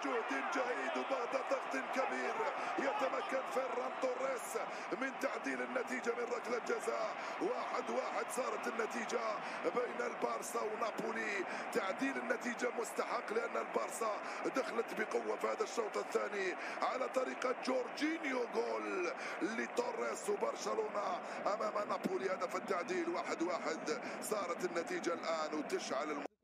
جهد جهيد وبعد ضغط كبير يتمكن فيران توريس من تعديل النتيجة من ركلة جزاء. 1-1 صارت النتيجة بين البارسا ونابولي. تعديل النتيجة مستحق لأن البارسا دخلت بقوة في هذا الشوط الثاني على طريقة جورجينيو. جول لتوريس وبرشلونة أمام نابولي. هدف التعديل 1-1 صارت النتيجة الآن وتشعل